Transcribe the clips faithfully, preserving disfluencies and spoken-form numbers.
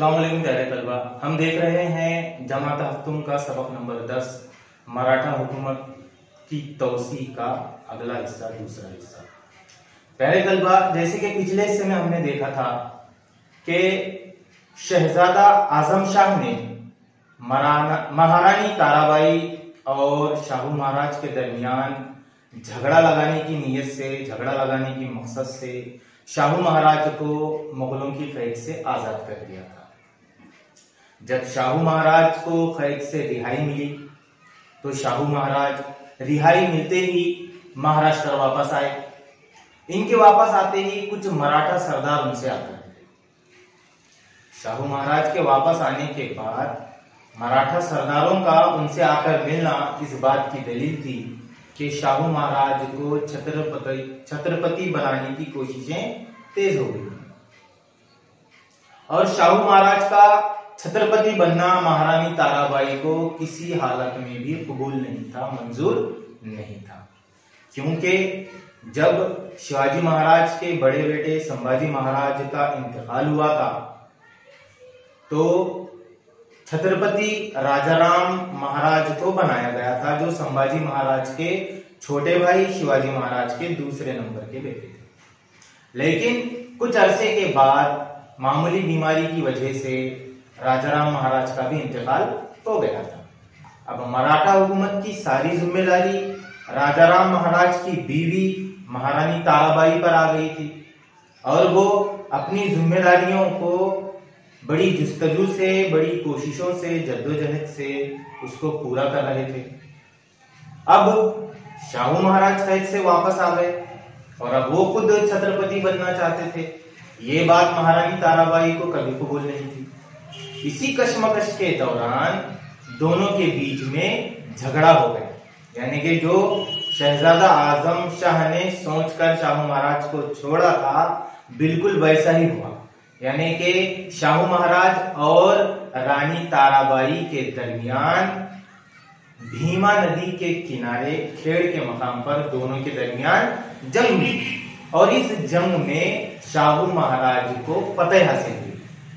अस्सलाम वालेकुम प्यारे तलबा, हम देख रहे हैं जमात हफ्तुम का सबक नंबर दस मराठा हुकूमत की तौसी का अगला हिस्सा, दूसरा हिस्सा। प्यारे तलबा, जैसे कि पिछले हिस्से में हमने देखा था कि शहजादा आजम शाह ने महारानी ताराबाई और शाहू महाराज के दरमियान झगड़ा लगाने की नीयत से, झगड़ा लगाने की मकसद से शाहू महाराज को मुगलों की कैद से आजाद कर दिया था। जब शाहू महाराज को कैद से रिहाई मिली तो शाहू महाराज रिहाई मिलते ही महाराष्ट्र वापस आए। इनके वापस आते ही कुछ मराठा सरदार उनसे आकर मिले। शाहू महाराज के वापस आने के बाद मराठा सरदारों का उनसे आकर मिलना इस बात की दलील थी कि शाहू महाराज को छत्रपति छत्रपति बनाने की कोशिशें तेज हो गई और शाहू महाराज का छत्रपति बनना महारानी ताराबाई को किसी हालत में भी कबूल नहीं था, मंजूर नहीं था। क्योंकि जब शिवाजी महाराज के बड़े बेटे संभाजी महाराज का इंतकाल हुआ था तो छत्रपति राजाराम महाराज को बनाया गया था, जो संभाजी महाराज के छोटे भाई शिवाजी महाराज के दूसरे नंबर के बेटे थे। लेकिन कुछ अरसे के बाद मामूली बीमारी की वजह से राजाराम महाराज का भी इंतकाल हो गया था। अब मराठा हुकूमत की सारी जिम्मेदारी राजाराम महाराज की बीवी महारानी ताराबाई पर आ गई थी और वो अपनी जिम्मेदारियों को बड़ी जुस्तजू से, बड़ी कोशिशों से, जद्दोजहद से उसको पूरा कर रहे थे। अब शाहू महाराज कैद से वापस आ गए और अब वो खुद छत्रपति बनना चाहते थे। ये बात महारानी ताराबाई को कभी कबूल नहीं थी। इसी कश्मकश के दौरान दोनों के बीच में झगड़ा हो गया, यानी कि जो शहजादा आजम शाह ने सोचकर शाहू महाराज को छोड़ा था बिल्कुल वैसा ही हुआ। यानी कि शाहू महाराज और रानी ताराबाई के दरमियान भीमा नदी के किनारे खेड़ के मकाम पर दोनों के दरमियान जंग हुई और इस जंग में शाहू महाराज को फतेह हासिल हुई।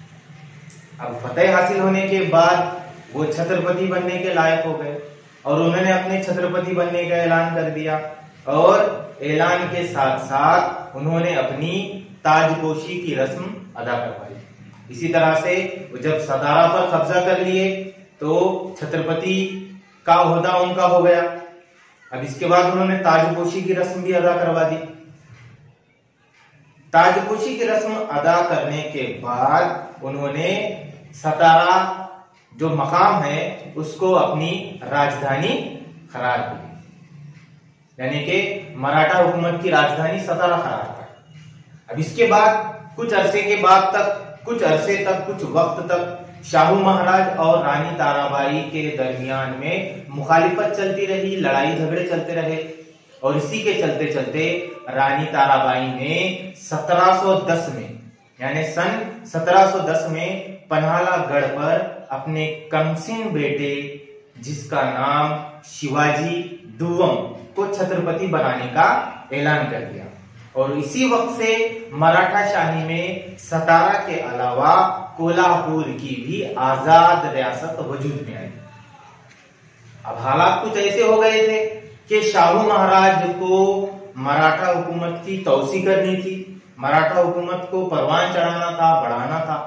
अब फतेह हासिल होने के बाद वो छत्रपति बनने के लायक हो गए और उन्होंने अपने छत्रपति बनने का ऐलान कर दिया और ऐलान के साथ साथ उन्होंने अपनी ताजपोशी की रस्म अदा करवाई। इसी तरह से जब सतारा पर कब्जा कर लिए तो छत्रपति का ओहदा उनका हो गया। अब इसके बाद उन्होंने ताजपोशी की रस्म भी अदा करवा दी। ताजपोशी की रस्म अदा करने के बाद उन्होंने सतारा जो मकाम है उसको अपनी राजधानी करार दी, यानी कि मराठा हुकूमत की राजधानी सतारा करार कर। अब इसके बाद कुछ अरसे के बाद तक कुछ अरसे तक कुछ वक्त तक शाहू महाराज और रानी ताराबाई के दरमियान में मुखालिफत चलती रही, लड़ाई झगड़े चलते रहे और इसी के चलते चलते रानी ताराबाई ने सत्रह सौ दस में यानी सन सत्रह सौ दस में पन्हाला गढ़ पर अपने कमसिन बेटे जिसका नाम शिवाजी दुव्वम को छत्रपति बनाने का ऐलान कर दिया और इसी वक्त से मराठा शाही में सतारा के अलावा कोल्हापुर की भी आजाद रियासत वजूद में आई। अब हालात कुछ ऐसे हो गए थे कि शाहू महाराज को मराठा हुकूमत की तौसी करनी थी, मराठा हुकूमत को परवान चढ़ाना था, बढ़ाना था,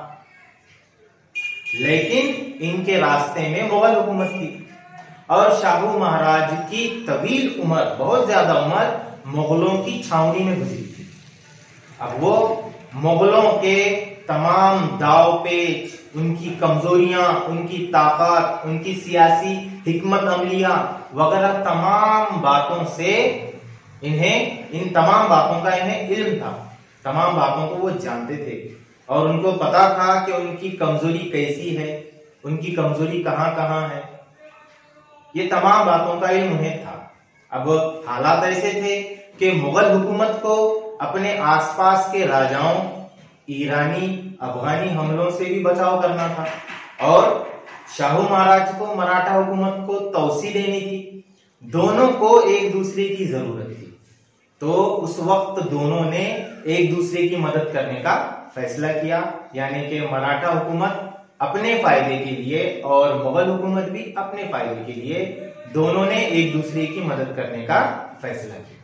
लेकिन इनके रास्ते में मुगल हुकूमत थी और शाहू महाराज की तवील उम्र, बहुत ज्यादा उम्र मुगलों की छावनी में गुजरी थी। अब वो मुगलों के तमाम दाव पेच, उनकी कमजोरियां, उनकी ताकत, उनकी सियासी हिकमत अमलियां वगैरह तमाम बातों से इन्हें इन तमाम बातों का इन्हें इल्म था, तमाम बातों को वो जानते थे और उनको पता था कि उनकी कमजोरी कैसी है, उनकी कमजोरी कहां कहां है, ये तमाम बातों का इल्म उन्हें था। अब हालात ऐसे थे कि मुगल हुकूमत को अपने आसपास के राजाओं, ईरानी, अफगानी हमलों से भी बचाव करना था और शाहू महाराज को मराठा हुकूमत को तौसी देनी थी। दोनों को एक दूसरे की जरूरत थी तो उस वक्त दोनों ने एक दूसरे की मदद करने का फैसला किया, यानी कि मराठा हुकूमत अपने फायदे के लिए और मुगल हुकूमत भी अपने फायदे के लिए दोनों ने एक दूसरे की मदद करने का फैसला किया।